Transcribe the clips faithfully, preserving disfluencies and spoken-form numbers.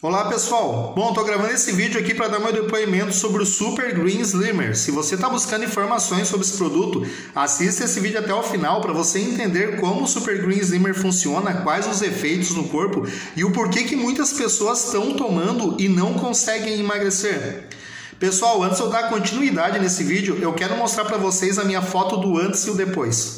Olá pessoal, bom, estou gravando esse vídeo aqui para dar meu depoimento sobre o Super Green Slimmer. Se você está buscando informações sobre esse produto, assista esse vídeo até o final para você entender como o Super Green Slimmer funciona, quais os efeitos no corpo e o porquê que muitas pessoas estão tomando e não conseguem emagrecer. Pessoal, antes de eu dar continuidade nesse vídeo, eu quero mostrar para vocês a minha foto do antes e o depois.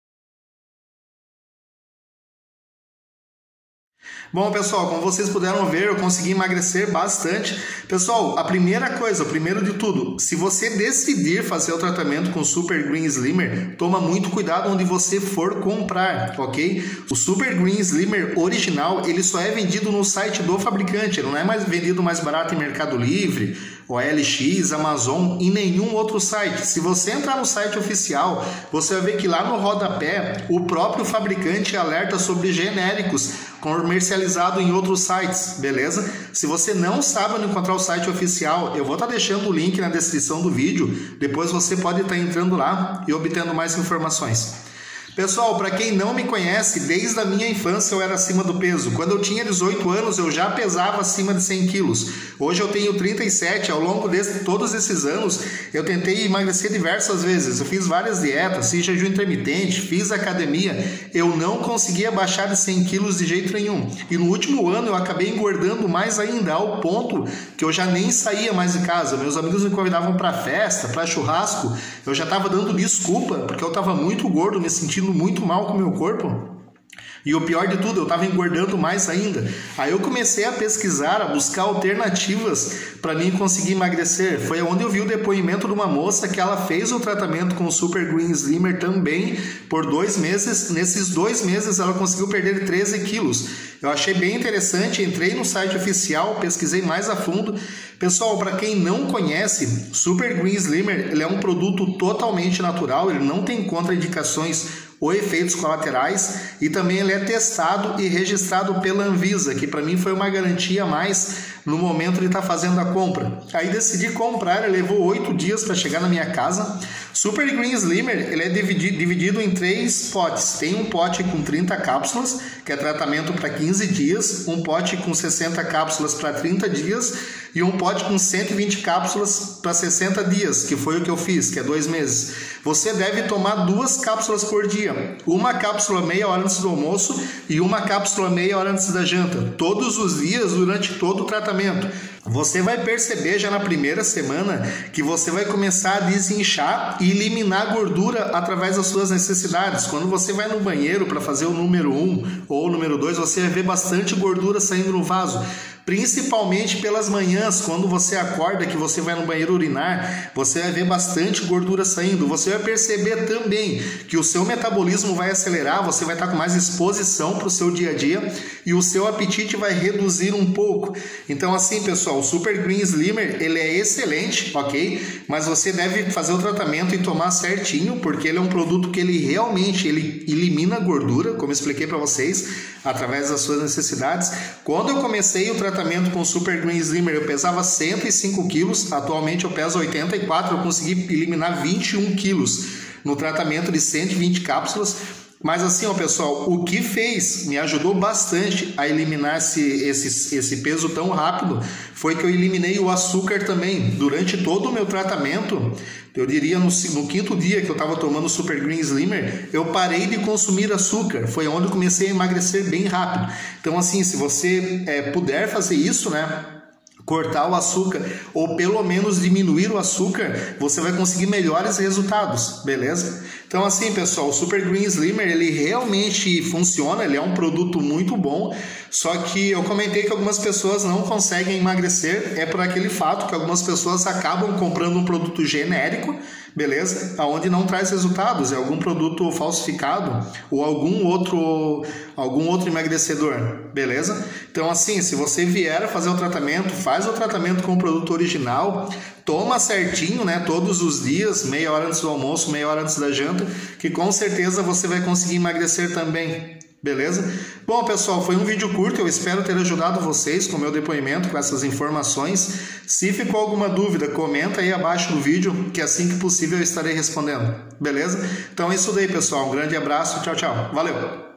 Bom, pessoal, como vocês puderam ver, eu consegui emagrecer bastante. Pessoal, a primeira coisa, o primeiro de tudo, se você decidir fazer o tratamento com o Super Green Slimmer, toma muito cuidado onde você for comprar, ok? O Super Green Slimmer original, ele só é vendido no site do fabricante, ele não é mais vendido mais barato em Mercado Livre, O L X, Amazon e nenhum outro site. Se você entrar no site oficial, você vai ver que lá no rodapé, o próprio fabricante alerta sobre genéricos comercializado em outros sites, beleza? Se você não sabe onde encontrar o site oficial, eu vou estar deixando o link na descrição do vídeo, depois você pode estar entrando lá e obtendo mais informações. Pessoal, para quem não me conhece, desde a minha infância eu era acima do peso. Quando eu tinha dezoito anos, eu já pesava acima de cem quilos. Hoje eu tenho trinta e sete. Ao longo de todos esses anos, eu tentei emagrecer diversas vezes. Eu fiz várias dietas, fiz jejum intermitente, fiz academia. Eu não conseguia baixar de cem quilos de jeito nenhum. E no último ano eu acabei engordando mais ainda, ao ponto que eu já nem saía mais de casa. Meus amigos me convidavam para festa, para churrasco. Eu já estava dando desculpa, porque eu estava muito gordo, me sentindo muito mal com o meu corpo. E o pior de tudo, eu estava engordando mais ainda. Aí eu comecei a pesquisar, a buscar alternativas para mim conseguir emagrecer. Foi onde eu vi o depoimento de uma moça que ela fez o tratamento com o Super Green Slimmer também por dois meses. Nesses dois meses ela conseguiu perder treze quilos. Eu achei bem interessante, entrei no site oficial, pesquisei mais a fundo. Pessoal, para quem não conhece, Super Green Slimmer ele é um produto totalmente natural, ele não tem contraindicações ou efeitos colaterais e também ele é testado e registrado pela Anvisa, que para mim foi uma garantia a mais no momento de estar fazendo a compra. Aí decidi comprar, ele levou oito dias para chegar na minha casa. Super Green Slimmer ele é dividido em três potes. Tem um pote com trinta cápsulas, que é tratamento para quinze dias, um pote com sessenta cápsulas para trinta dias e um pote com cento e vinte cápsulas para sessenta dias, que foi o que eu fiz, que é dois meses. Você deve tomar duas cápsulas por dia, uma cápsula meia hora antes do almoço e uma cápsula meia hora antes da janta, todos os dias durante todo o tratamento. Você vai perceber já na primeira semana que você vai começar a desinchar e eliminar gordura através das suas necessidades. Quando você vai no banheiro para fazer o número um ou o número dois, você vai ver bastante gordura saindo no vaso. Principalmente pelas manhãs, quando você acorda que você vai no banheiro urinar, você vai ver bastante gordura saindo. Você vai perceber também que o seu metabolismo vai acelerar, você vai estar com mais exposição para o seu dia a dia e o seu apetite vai reduzir um pouco. Então assim, pessoal, o Super Green Slimmer ele é excelente, ok? Mas você deve fazer o tratamento e tomar certinho, porque ele é um produto que ele realmente ele elimina gordura, como eu expliquei para vocês, através das suas necessidades. Quando eu comecei o tratamento com o Super Green Slimmer, eu pesava cento e cinco quilos, atualmente eu peso oitenta e quatro, eu consegui eliminar vinte e um quilos no tratamento de cento e vinte cápsulas. Mas assim, ó, pessoal, o que fez, me ajudou bastante a eliminar esse, esse, esse peso tão rápido, foi que eu eliminei o açúcar também. Durante todo o meu tratamento, eu diria no, no quinto dia que eu estava tomando o Super Green Slimmer, eu parei de consumir açúcar. Foi onde eu comecei a emagrecer bem rápido. Então assim, se você é, puder fazer isso, né? Cortar o açúcar ou pelo menos diminuir o açúcar, você vai conseguir melhores resultados, beleza? Então assim, pessoal, o Super Green Slimmer ele realmente funciona, ele é um produto muito bom, só que eu comentei que algumas pessoas não conseguem emagrecer, é por aquele fato que algumas pessoas acabam comprando um produto genérico, beleza? Aonde não traz resultados, é algum produto falsificado ou algum outro algum outro emagrecedor, beleza? Então assim, se você vier a fazer o tratamento, faz o tratamento com o produto original, toma certinho, né, todos os dias, meia hora antes do almoço, meia hora antes da janta, que com certeza você vai conseguir emagrecer também. Beleza? Bom, pessoal, foi um vídeo curto, eu espero ter ajudado vocês com o meu depoimento, com essas informações. Se ficou alguma dúvida, comenta aí abaixo do vídeo, que assim que possível eu estarei respondendo. Beleza? Então é isso daí, pessoal. Um grande abraço, tchau, tchau. Valeu!